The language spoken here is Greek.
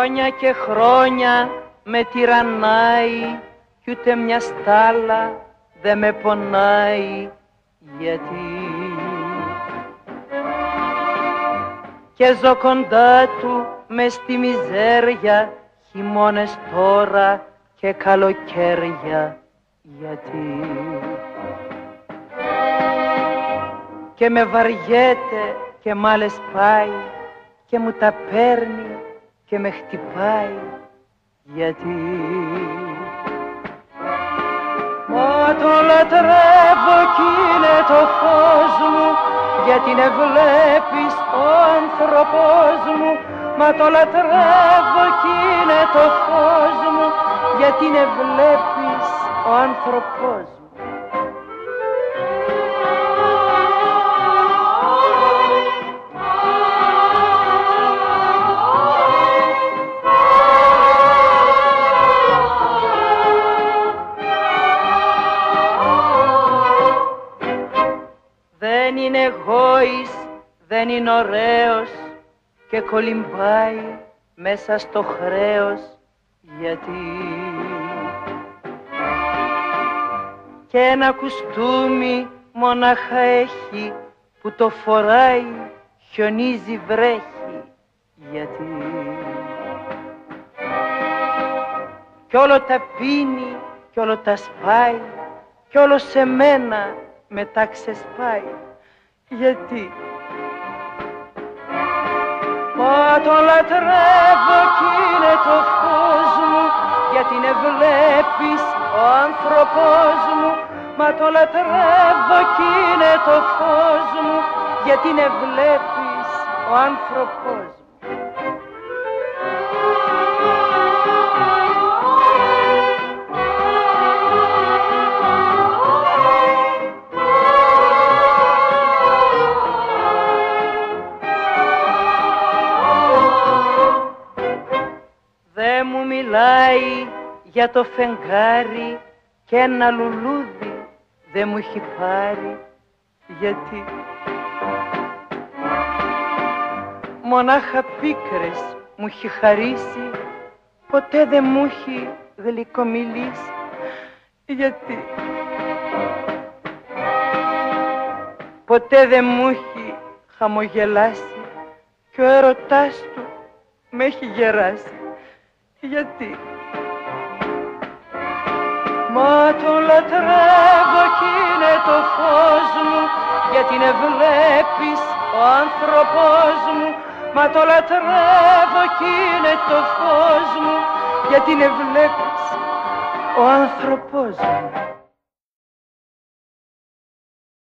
Χρόνια και χρόνια με τυραννάει κι ούτε μια στάλα δε με πονάει. Γιατί και ζω κοντά του μες στη μιζέρια, χειμώνες τώρα και καλοκαίρια. Γιατί και με βαριέται και μ' άλλες πάει και μου τα παίρνει και με χτυπάει. Γιατί μα το λατρεύω κι είναι το φως μου, γιατί ne βλέπεις ο άνθρωπος μου. Μα το λατρεύω κι είναι το φως μου, γιατί ne βλέπεις ο άνθρωπος μου. Δεν είναι γόης, δεν είναι ωραίος και κολυμπάει μέσα στο χρέος. Γιατί και ένα κουστούμι μονάχα έχει, που το φοράει χιονίζει βρέχει. Γιατί κι όλο τα πίνει κι όλο τα σπάει κι όλο σε μένα μετά ξεσπάει. Γιατί μα τον λατρεύω κι είναι το φως μου, γιατί ne βλέπεις ο άνθρωπος μου. Μα τον λατρεύω κι είναι το φως μου, γιατί ne βλέπεις ο άνθρωπος μου. Δε μου μιλάει για το φεγγάρι και ένα λουλούδι δε μου έχει πάρει. Γιατί μονάχα πίκρες μου έχει χαρίσει, ποτέ δε μου έχει γλυκομιλήσει. Γιατί ποτέ δε μου έχει χαμογελάσει κι ο έρωτάς του με έχει γεράσει. Γιατί μα τον λατρεύω κι είναι το φως μου, γιατί ne βλέπεις ο άνθρωπος μου. Μα τον λατρεύω κι είναι το φως μου, γιατί ne βλέπεις ο άνθρωπος μου.